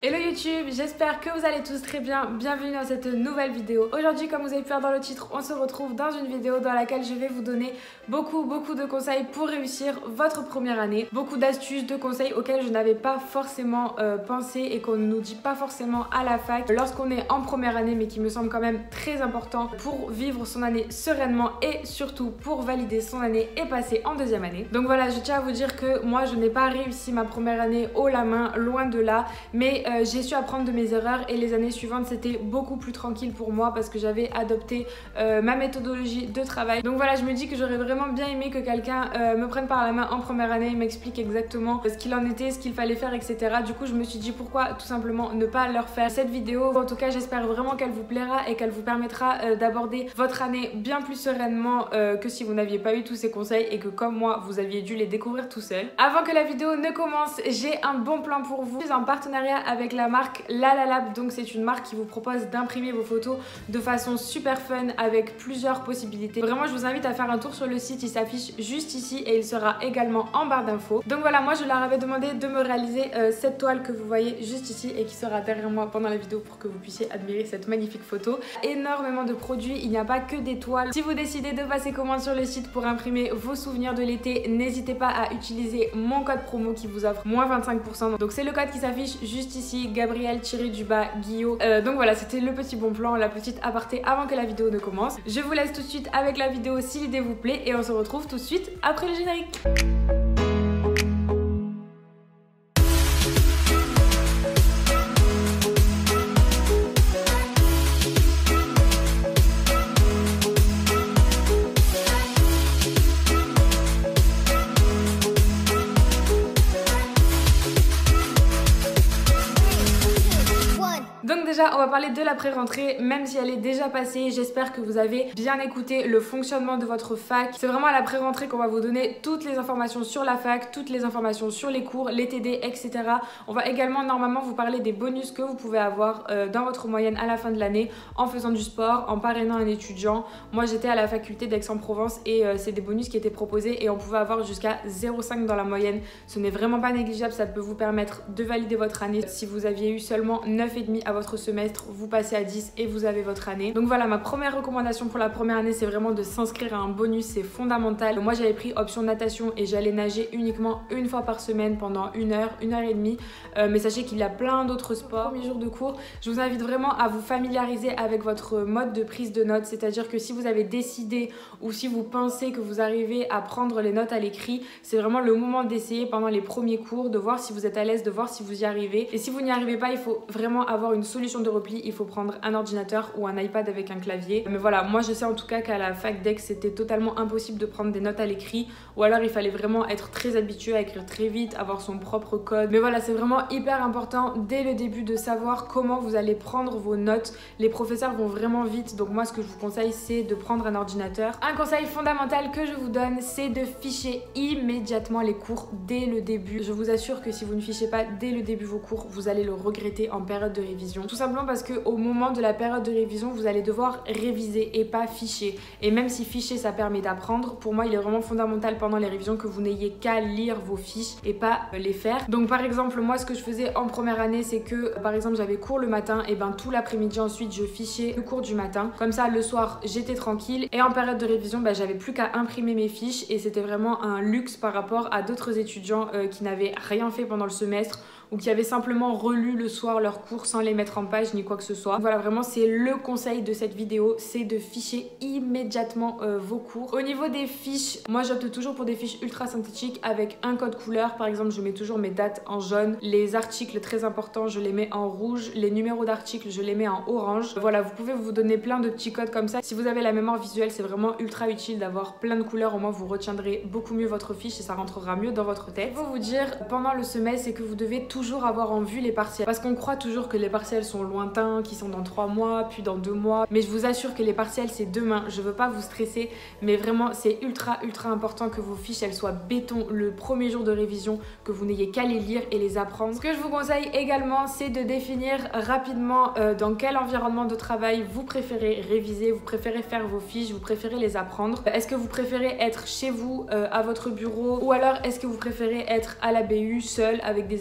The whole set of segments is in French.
Hello YouTube, j'espère que vous allez tous très bien, bienvenue dans cette nouvelle vidéo. Aujourd'hui, comme vous avez pu voir dans le titre, on se retrouve dans une vidéo dans laquelle je vais vous donner beaucoup de conseils pour réussir votre première année. Beaucoup d'astuces, de conseils auxquels je n'avais pas forcément pensé et qu'on ne nous dit pas forcément à la fac lorsqu'on est en première année, mais qui me semble quand même très important pour vivre son année sereinement et surtout pour valider son année et passer en deuxième année. Donc voilà, je tiens à vous dire que moi je n'ai pas réussi ma première année haut la main, loin de là, mais j'ai su apprendre de mes erreurs et les années suivantes c'était beaucoup plus tranquille pour moi parce que j'avais adopté ma méthodologie de travail. Donc voilà, je me dis que j'aurais vraiment bien aimé que quelqu'un me prenne par la main en première année et m'explique exactement ce qu'il en était, ce qu'il fallait faire, etc. Du coup je me suis dit pourquoi tout simplement ne pas leur faire cette vidéo. En tout cas j'espère vraiment qu'elle vous plaira et qu'elle vous permettra d'aborder votre année bien plus sereinement que si vous n'aviez pas eu tous ces conseils et que comme moi vous aviez dû les découvrir tout seul. Avant que la vidéo ne commence, j'ai un bon plan pour vous. Je suis en partenariat avec la marque LalaLab, donc c'est une marque qui vous propose d'imprimer vos photos de façon super fun avec plusieurs possibilités. Vraiment je vous invite à faire un tour sur le site, il s'affiche juste ici et il sera également en barre d'infos. Donc voilà, moi je leur avais demandé de me réaliser cette toile que vous voyez juste ici et qui sera derrière moi pendant la vidéo pour que vous puissiez admirer cette magnifique photo. Énormément de produits, il n'y a pas que des toiles. Si vous décidez de passer commande sur le site pour imprimer vos souvenirs de l'été, n'hésitez pas à utiliser mon code promo qui vous offre moins 25%. Donc c'est le code qui s'affiche juste ici, Gabriel-Guillot. Donc voilà, c'était le petit bon plan, la petite aparté avant que la vidéo ne commence. Je vous laisse tout de suite avec la vidéo si l'idée vous plaît et on se retrouve tout de suite après le générique. Donc déjà on va parler de la pré-rentrée, même si elle est déjà passée, j'espère que vous avez bien écouté le fonctionnement de votre fac. C'est vraiment à la pré-rentrée qu'on va vous donner toutes les informations sur la fac, toutes les informations sur les cours, les TD, etc. On va également normalement vous parler des bonus que vous pouvez avoir dans votre moyenne à la fin de l'année en faisant du sport, en parrainant un étudiant. Moi j'étais à la faculté d'Aix-en-Provence et c'est des bonus qui étaient proposés et on pouvait avoir jusqu'à 0,5 dans la moyenne. Ce n'est vraiment pas négligeable, ça peut vous permettre de valider votre année. Si vous aviez eu seulement 9,5 à votre semestre, vous passez à 10 et vous avez votre année. Donc voilà, ma première recommandation pour la première année, c'est vraiment de s'inscrire à un bonus, c'est fondamental. Moi j'avais pris option natation et j'allais nager uniquement une fois par semaine pendant 1 heure, 1 heure et demie. Mais sachez qu'il y a plein d'autres sports. Premier jour de cours, je vous invite vraiment à vous familiariser avec votre mode de prise de notes, c'est-à-dire que si vous avez décidé ou si vous pensez que vous arrivez à prendre les notes à l'écrit, c'est vraiment le moment d'essayer pendant les premiers cours, de voir si vous êtes à l'aise, de voir si vous y arrivez. Et si vous n'y arrivez pas, il faut vraiment avoir une solution de repli, il faut prendre un ordinateur ou un iPad avec un clavier. Mais voilà, moi je sais en tout cas qu'à la fac d'Aix c'était totalement impossible de prendre des notes à l'écrit, ou alors il fallait vraiment être très habitué à écrire très vite, avoir son propre code. Mais voilà, c'est vraiment hyper important dès le début de savoir comment vous allez prendre vos notes. Les professeurs vont vraiment vite, donc moi ce que je vous conseille c'est de prendre un ordinateur. Un conseil fondamental que je vous donne, c'est de ficher immédiatement les cours dès le début. Je vous assure que si vous ne fichez pas dès le début vos cours, vous allez le regretter en période de révision. Tout simplement parce qu'au moment de la période de révision, vous allez devoir réviser et pas ficher. Et même si ficher ça permet d'apprendre, pour moi il est vraiment fondamental pendant les révisions que vous n'ayez qu'à lire vos fiches et pas les faire. Donc par exemple moi ce que je faisais en première année, c'est que par exemple j'avais cours le matin et ben tout l'après-midi ensuite je fichais le cours du matin. Comme ça le soir j'étais tranquille et en période de révision j'avais plus qu'à imprimer mes fiches et c'était vraiment un luxe par rapport à d'autres étudiants qui n'avaient rien fait pendant le semestre ou qui avaient simplement relu le soir leurs cours sans les mettre en page ni quoi que ce soit. Voilà, vraiment c'est le conseil de cette vidéo, c'est de ficher immédiatement vos cours. Au niveau des fiches, moi j'opte toujours pour des fiches ultra synthétiques avec un code couleur. Par exemple je mets toujours mes dates en jaune, les articles très importants je les mets en rouge, les numéros d'articles je les mets en orange. Voilà, vous pouvez vous donner plein de petits codes comme ça. Si vous avez la mémoire visuelle, c'est vraiment ultra utile d'avoir plein de couleurs, au moins vous retiendrez beaucoup mieux votre fiche et ça rentrera mieux dans votre tête. Faut vous dire pendant le semestre, c'est que vous devez toujours avoir en vue les partiels, parce qu'on croit toujours que les partiels sont lointains, qu'ils sont dans 3 mois, puis dans 2 mois, mais je vous assure que les partiels c'est demain. Je veux pas vous stresser, mais vraiment c'est ultra important que vos fiches elles soient béton le premier jour de révision, que vous n'ayez qu'à les lire et les apprendre. Ce que je vous conseille également, c'est de définir rapidement dans quel environnement de travail vous préférez réviser, vous préférez faire vos fiches, vous préférez les apprendre. Est-ce que vous préférez être chez vous, à votre bureau, ou alors est-ce que vous préférez être à la BU, seul, avec des amis, etc.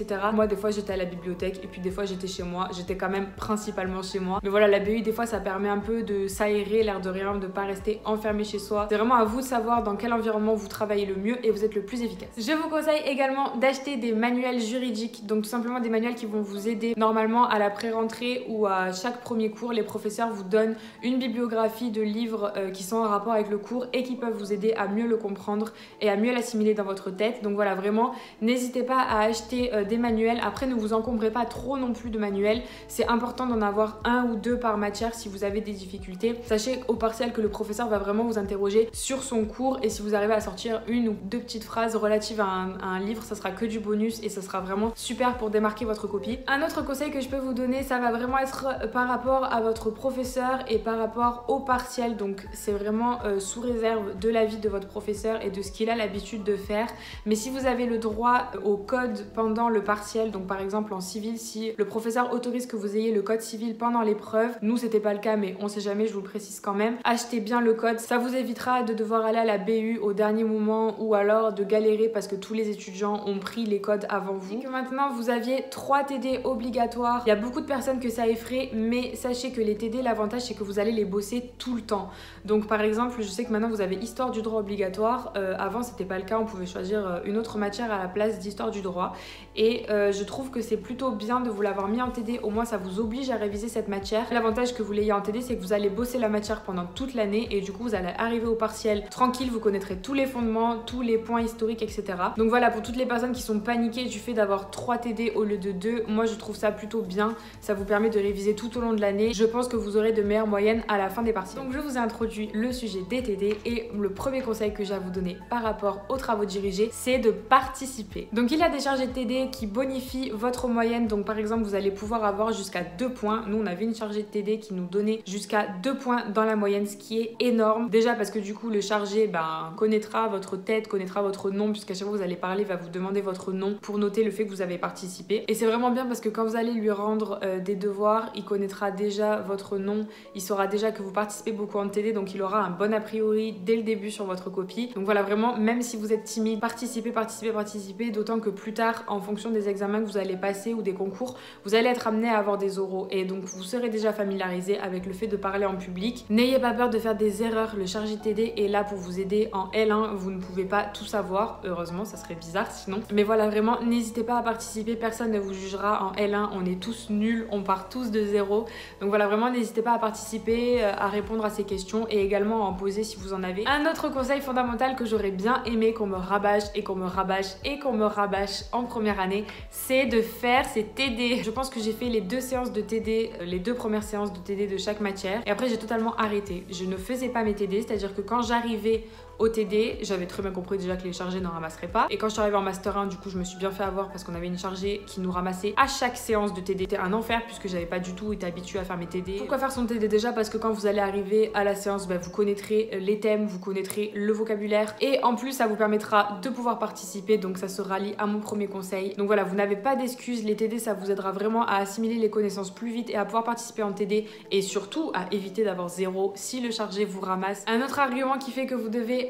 etc. Moi des fois j'étais à la bibliothèque et puis des fois j'étais chez moi, j'étais quand même principalement chez moi. Mais voilà, la BU des fois ça permet un peu de s'aérer, l'air de rien, de pas rester enfermé chez soi. C'est vraiment à vous de savoir dans quel environnement vous travaillez le mieux et vous êtes le plus efficace. Je vous conseille également d'acheter des manuels juridiques, donc tout simplement des manuels qui vont vous aider. Normalement à la pré-rentrée ou à chaque premier cours, les professeurs vous donnent une bibliographie de livres qui sont en rapport avec le cours et qui peuvent vous aider à mieux le comprendre et à mieux l'assimiler dans votre tête. Donc voilà, vraiment n'hésitez pas à acheter des manuels. Après ne vous encombrez pas trop non plus de manuels, c'est important d'en avoir un ou deux par matière si vous avez des difficultés. Sachez au partiel que le professeur va vraiment vous interroger sur son cours et si vous arrivez à sortir une ou deux petites phrases relatives à un livre, ça sera que du bonus et ça sera vraiment super pour démarquer votre copie. Un autre conseil que je peux vous donner, ça va vraiment être par rapport à votre professeur et par rapport au partiel. Donc c'est vraiment sous réserve de l'avis de votre professeur et de ce qu'il a l'habitude de faire. Mais si vous avez le droit au code pendant le partiel, donc par exemple en civil, si le professeur autorise que vous ayez le code civil pendant l'épreuve, nous c'était pas le cas mais on sait jamais, je vous le précise quand même, achetez bien le code, ça vous évitera de devoir aller à la BU au dernier moment ou alors de galérer parce que tous les étudiants ont pris les codes avant vous. Et que maintenant vous aviez 3 TD obligatoires. Il y a beaucoup de personnes que ça effraie, mais sachez que les TD, l'avantage c'est que vous allez les bosser tout le temps. Donc par exemple, je sais que maintenant vous avez histoire du droit obligatoire, avant c'était pas le cas, on pouvait choisir une autre matière à la place d'histoire du droit et je trouve que c'est plutôt bien de vous l'avoir mis en TD, au moins ça vous oblige à réviser cette matière. L'avantage que vous l'ayez en TD, c'est que vous allez bosser la matière pendant toute l'année et du coup vous allez arriver au partiel tranquille, vous connaîtrez tous les fondements, tous les points historiques, etc. Donc voilà, pour toutes les personnes qui sont paniquées du fait d'avoir 3 TD au lieu de 2, moi je trouve ça plutôt bien, ça vous permet de réviser tout au long de l'année. Je pense que vous aurez de meilleures moyennes à la fin des partiels. Donc je vous ai introduit le sujet des TD et le premier conseil que j'ai à vous donner par rapport aux travaux dirigés, c'est de participer. Donc il y a des chargés de TD qui bonifient votre moyenne, donc par exemple vous allez pouvoir avoir jusqu'à 2 points. Nous on avait une chargée de TD qui nous donnait jusqu'à 2 points dans la moyenne, ce qui est énorme. Déjà parce que du coup le chargé connaîtra votre tête, connaîtra votre nom, puisqu'à chaque fois que vous allez parler, il va vous demander votre nom pour noter le fait que vous avez participé. Et c'est vraiment bien parce que quand vous allez lui rendre des devoirs, il connaîtra déjà votre nom, il saura déjà que vous participez beaucoup en TD, donc il aura un bon a priori dès le début sur votre copie. Donc voilà, vraiment, même si vous êtes timide, participez, d'autant que plus tard, en fonction des examens que vous allez passer ou des concours, vous allez être amené à avoir des oraux et donc vous serez déjà familiarisé avec le fait de parler en public. N'ayez pas peur de faire des erreurs, le chargé de TD est là pour vous aider en L1, vous ne pouvez pas tout savoir, heureusement, ça serait bizarre sinon. Mais voilà, vraiment, n'hésitez pas à participer, personne ne vous jugera en L1, on est tous nuls, on part tous de zéro. Donc voilà, vraiment, n'hésitez pas à participer, à répondre à ces questions et également à en poser si vous en avez. Un autre conseil fondamental que j'aurais bien aimé qu'on me rabâche et qu'on me rabâche et qu'on me rabâche en première année, c'est de faire ces TD. Je pense que j'ai fait les 2 séances de TD, les 2 premières séances de TD de chaque matière et après j'ai totalement arrêté. Je ne faisais pas mes TD, c'est-à-dire que quand j'arrivais au TD, j'avais très bien compris déjà que les chargés n'en ramasseraient pas. Et quand je suis arrivée en master 1, du coup, je me suis bien fait avoir parce qu'on avait une chargée qui nous ramassait à chaque séance de TD. C'était un enfer puisque j'avais pas du tout été habituée à faire mes TD. Pourquoi faire son TD déjà? Parce que quand vous allez arriver à la séance, vous connaîtrez les thèmes, vous connaîtrez le vocabulaire et en plus, ça vous permettra de pouvoir participer. Donc ça se rallie à mon premier conseil. Donc voilà, vous n'avez pas d'excuses. Les TD, ça vous aidera vraiment à assimiler les connaissances plus vite et à pouvoir participer en TD et surtout à éviter d'avoir 0 si le chargé vous ramasse. Un autre argument qui fait que vous devez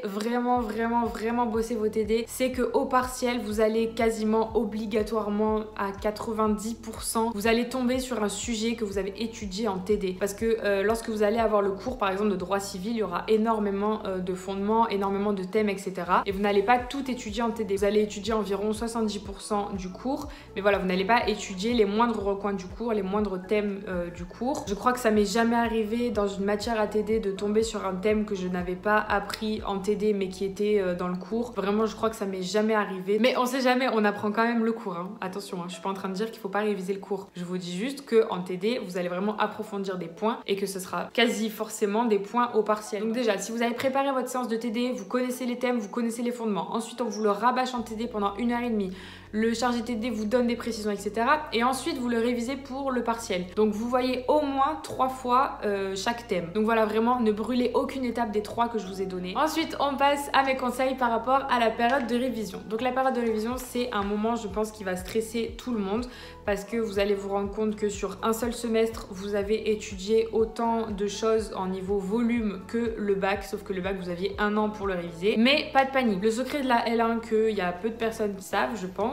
vraiment bosser vos TD, c'est que au partiel, vous allez quasiment obligatoirement à 90%, vous allez tomber sur un sujet que vous avez étudié en TD. Parce que lorsque vous allez avoir le cours, par exemple, de droit civil, il y aura énormément de fondements, énormément de thèmes, etc. Et vous n'allez pas tout étudier en TD. Vous allez étudier environ 70% du cours, mais voilà, vous n'allez pas étudier les moindres recoins du cours, les moindres thèmes du cours. Je crois que ça m'est jamais arrivé dans une matière à TD de tomber sur un thème que je n'avais pas appris en TD mais qui était dans le cours. Vraiment, je crois que ça m'est jamais arrivé. Mais on sait jamais, on apprend quand même le cours. Hein. Attention, hein, je suis pas en train de dire qu'il faut pas réviser le cours. Je vous dis juste que en TD, vous allez vraiment approfondir des points et que ce sera quasi forcément des points au partiel. Donc déjà, si vous avez préparé votre séance de TD, vous connaissez les thèmes, vous connaissez les fondements. Ensuite, on vous le rabâche en TD pendant 1h30. Le chargé TD vous donne des précisions, etc. Et ensuite, vous le révisez pour le partiel. Donc, vous voyez au moins 3 fois chaque thème. Donc voilà, vraiment, ne brûlez aucune étape des 3 que je vous ai donné. Ensuite, on passe à mes conseils par rapport à la période de révision. Donc la période de révision, c'est un moment, je pense, qui va stresser tout le monde parce que vous allez vous rendre compte que sur un seul semestre, vous avez étudié autant de choses en niveau volume que le bac, sauf que le bac, vous aviez 1 an pour le réviser. Mais pas de panique. Le secret de la L1 qu'il y a peu de personnes qui savent, je pense,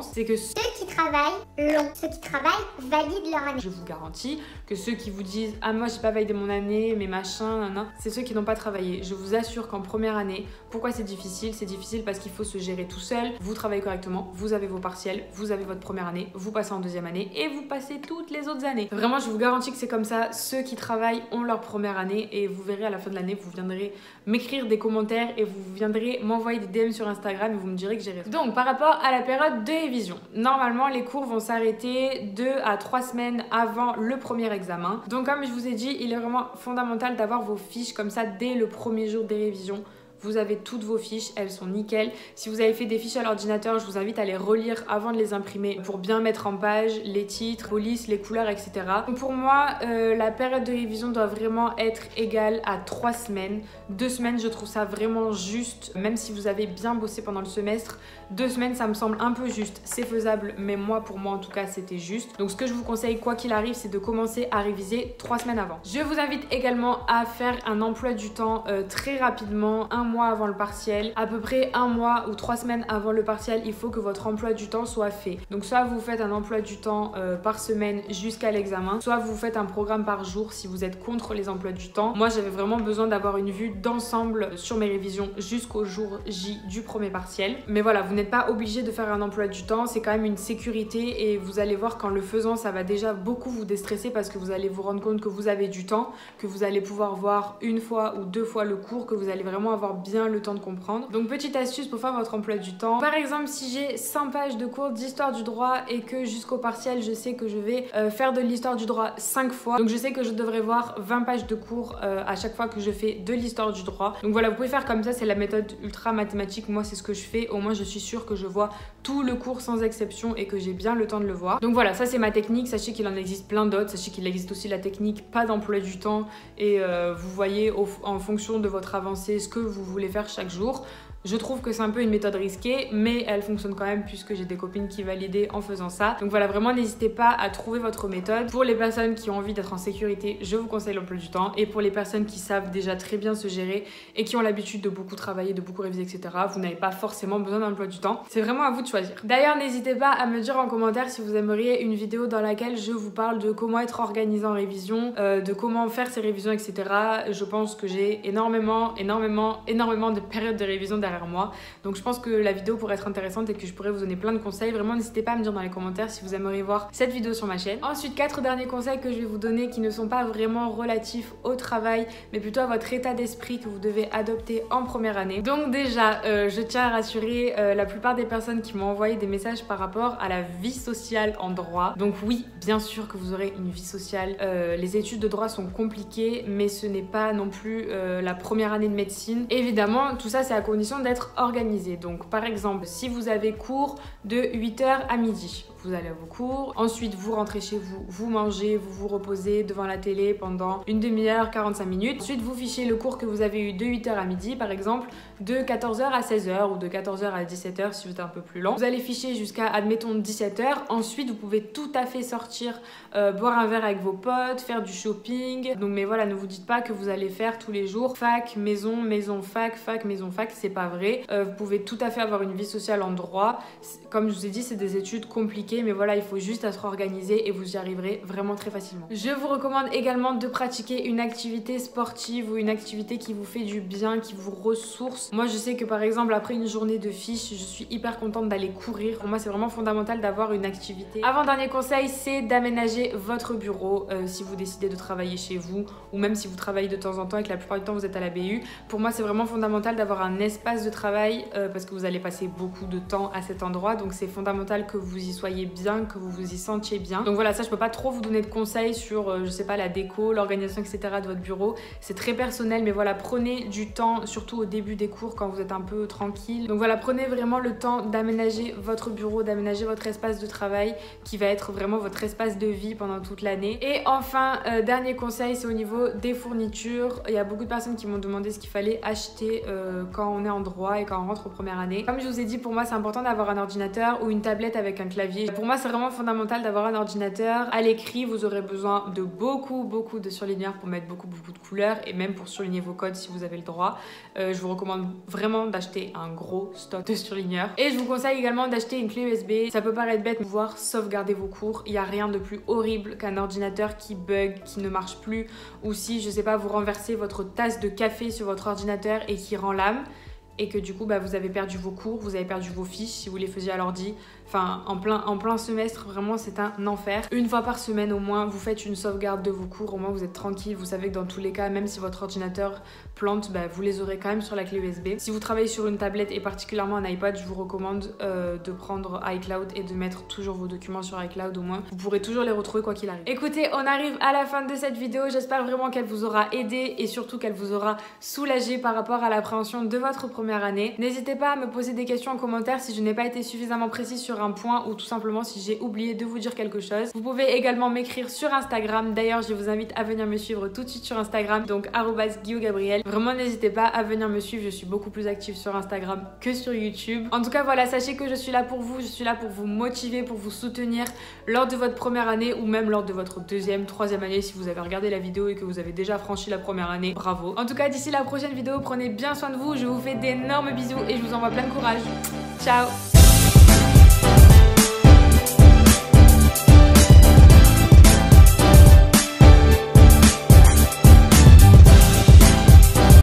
différence, c'est que ceux qui travaillent l'ont. Ceux qui travaillent valident leur année. Je vous garantis que ceux qui vous disent « Ah moi j'ai pas validé mon année, mais machin, nan, nan », c'est ceux qui n'ont pas travaillé. Je vous assure qu'en première année, pourquoi c'est difficile? C'est difficile parce qu'il faut se gérer tout seul, vous travaillez correctement, vous avez vos partiels, vous avez votre première année, vous passez en deuxième année et vous passez toutes les autres années. Vraiment, je vous garantis que c'est comme ça. Ceux qui travaillent ont leur première année et vous verrez à la fin de l'année, vous viendrez m'écrire des commentaires et vous viendrez m'envoyer des DM sur Instagram et vous me direz que j'ai raison. Donc, par rapport à la période de révision, normalement, les cours vont s'arrêter 2 à 3 semaines avant le premier examen. Donc, comme je vous ai dit, il est vraiment fondamental d'avoir vos fiches comme ça dès le premier jour des révisions. Vous avez toutes vos fiches, elles sont nickel. Si vous avez fait des fiches à l'ordinateur, je vous invite à les relire avant de les imprimer pour bien mettre en page les titres, polices, les couleurs, etc. Donc pour moi, la période de révision doit vraiment être égale à 3 semaines. 2 semaines, je trouve ça vraiment juste, même si vous avez bien bossé pendant le semestre. 2 semaines, ça me semble un peu juste. C'est faisable, mais pour moi en tout cas, c'était juste. Donc ce que je vous conseille, quoi qu'il arrive, c'est de commencer à réviser 3 semaines avant. Je vous invite également à faire un emploi du temps très rapidement, 1 mois avant le partiel, à peu près 1 mois ou 3 semaines avant le partiel, il faut que votre emploi du temps soit fait. Donc soit vous faites un emploi du temps par semaine jusqu'à l'examen, soit vous faites un programme par jour si vous êtes contre les emplois du temps. Moi j'avais vraiment besoin d'avoir une vue d'ensemble sur mes révisions jusqu'au jour J du premier partiel. Mais voilà, vous n'êtes pas obligé de faire un emploi du temps, c'est quand même une sécurité et vous allez voir qu'en le faisant ça va déjà beaucoup vous déstresser parce que vous allez vous rendre compte que vous avez du temps, que vous allez pouvoir voir 1 fois ou 2 fois le cours, que vous allez vraiment avoir bien le temps de comprendre. Donc petite astuce pour faire votre emploi du temps. Par exemple, si j'ai 100 pages de cours d'histoire du droit et que jusqu'au partiel, je sais que je vais faire de l'histoire du droit 5 fois. Donc je sais que je devrais voir 20 pages de cours à chaque fois que je fais de l'histoire du droit. Donc voilà, vous pouvez faire comme ça, c'est la méthode ultra mathématique. Moi, c'est ce que je fais. Au moins, je suis sûre que je vois tout le cours sans exception et que j'ai bien le temps de le voir. Donc voilà, ça c'est ma technique. Sachez qu'il en existe plein d'autres. Sachez qu'il existe aussi la technique pas d'emploi du temps et vous voyez en fonction de votre avancée ce que vous voulez faire chaque jour. Je trouve que c'est un peu une méthode risquée, mais elle fonctionne quand même puisque j'ai des copines qui validaient en faisant ça. Donc voilà, vraiment n'hésitez pas à trouver votre méthode. Pour les personnes qui ont envie d'être en sécurité, je vous conseille l'emploi du temps. Et pour les personnes qui savent déjà très bien se gérer et qui ont l'habitude de beaucoup travailler, de beaucoup réviser, etc., vous n'avez pas forcément besoin d'un emploi du temps. C'est vraiment à vous de choisir. D'ailleurs, n'hésitez pas à me dire en commentaire si vous aimeriez une vidéo dans laquelle je vous parle de comment être organisé en révision, de comment faire ses révisions, etc. Je pense que j'ai énormément de périodes de révision derrière moi. Donc je pense que la vidéo pourrait être intéressante et que je pourrais vous donner plein de conseils. Vraiment, n'hésitez pas à me dire dans les commentaires si vous aimeriez voir cette vidéo sur ma chaîne. Ensuite, 4 derniers conseils que je vais vous donner qui ne sont pas vraiment relatifs au travail, mais plutôt à votre état d'esprit que vous devez adopter en première année. Donc déjà, je tiens à rassurer la plupart des personnes qui m'ont envoyé des messages par rapport à la vie sociale en droit. Donc oui, bien sûr que vous aurez une vie sociale. Les études de droit sont compliquées, mais ce n'est pas non plus la première année de médecine. Évidemment, tout ça c'est à condition d'être organisé. Donc par exemple, si vous avez cours de 8h à midi, vous allez à vos cours, ensuite vous rentrez chez vous, vous mangez, vous vous reposez devant la télé pendant une demi-heure, 45 minutes. Ensuite vous fichez le cours que vous avez eu de 8h à midi, par exemple de 14h à 16h ou de 14h à 17h si vous êtes un peu plus lent. Vous allez ficher jusqu'à, admettons, 17h. Ensuite vous pouvez tout à fait sortir, boire un verre avec vos potes, faire du shopping. Donc mais voilà, ne vous dites pas que vous allez faire tous les jours fac, maison, maison, fac, fac, maison, fac, c'est pas vrai. Vous pouvez tout à fait avoir une vie sociale en droit. Comme je vous ai dit, c'est des études compliquées, mais voilà, il faut juste être organisé et vous y arriverez vraiment très facilement. Je vous recommande également de pratiquer une activité sportive ou une activité qui vous fait du bien, qui vous ressource. Moi, je sais que par exemple, après une journée de fiches, je suis hyper contente d'aller courir. Pour moi, c'est vraiment fondamental d'avoir une activité. Avant-dernier conseil, c'est d'aménager votre bureau si vous décidez de travailler chez vous ou même si vous travaillez de temps en temps et que la plupart du temps vous êtes à la BU. Pour moi, c'est vraiment fondamental d'avoir un espace de travail parce que vous allez passer beaucoup de temps à cet endroit. Donc c'est fondamental que vous y soyez bien, que vous vous y sentiez bien. Donc voilà, ça je peux pas trop vous donner de conseils sur je sais pas, la déco, l'organisation, etc. de votre bureau. C'est très personnel, mais voilà, prenez du temps, surtout au début des cours quand vous êtes un peu tranquille. Donc voilà, prenez vraiment le temps d'aménager votre bureau, d'aménager votre espace de travail qui va être vraiment votre espace de vie pendant toute l'année. Et enfin, dernier conseil, c'est au niveau des fournitures. Il y a beaucoup de personnes qui m'ont demandé ce qu'il fallait acheter quand on est en droit et quand on rentre en première année. Comme je vous ai dit, pour moi c'est important d'avoir un ordinateur ou une tablette avec un clavier. Pour moi c'est vraiment fondamental d'avoir un ordinateur. À l'écrit vous aurez besoin de beaucoup de surligneurs pour mettre beaucoup de couleurs et même pour surligner vos codes si vous avez le droit. Je vous recommande vraiment d'acheter un gros stock de surligneurs. Et je vous conseille également d'acheter une clé USB. Ça peut paraître bête, mais pouvoir sauvegarder vos cours. Il n'y a rien de plus horrible qu'un ordinateur qui bug, qui ne marche plus, ou si, je sais pas, vous renversez votre tasse de café sur votre ordinateur et qui rend l'âme, et que du coup vous avez perdu vos cours, vous avez perdu vos fiches si vous les faisiez à l'ordi. Enfin, en plein semestre, vraiment c'est un enfer. Une fois par semaine au moins, vous faites une sauvegarde de vos cours, au moins vous êtes tranquille, vous savez que dans tous les cas, même si votre ordinateur plante, vous les aurez quand même sur la clé USB. Si vous travaillez sur une tablette et particulièrement un iPad, je vous recommande de prendre iCloud et de mettre toujours vos documents sur iCloud, au moins vous pourrez toujours les retrouver quoi qu'il arrive. Écoutez, on arrive à la fin de cette vidéo, j'espère vraiment qu'elle vous aura aidé et surtout qu'elle vous aura soulagé par rapport à l'appréhension de votre première année. N'hésitez pas à me poser des questions en commentaire si je n'ai pas été suffisamment précise sur un point ou tout simplement si j'ai oublié de vous dire quelque chose. Vous pouvez également m'écrire sur Instagram. D'ailleurs, je vous invite à venir me suivre tout de suite sur Instagram, donc @GuillauGabriel. Vraiment, n'hésitez pas à venir me suivre. Je suis beaucoup plus active sur Instagram que sur YouTube. En tout cas, voilà, sachez que je suis là pour vous. Je suis là pour vous motiver, pour vous soutenir lors de votre première année ou même lors de votre deuxième, troisième année. Si vous avez regardé la vidéo et que vous avez déjà franchi la première année, bravo. En tout cas, d'ici la prochaine vidéo, prenez bien soin de vous. Je vous fais d'énormes bisous et je vous envoie plein de courage. Ciao!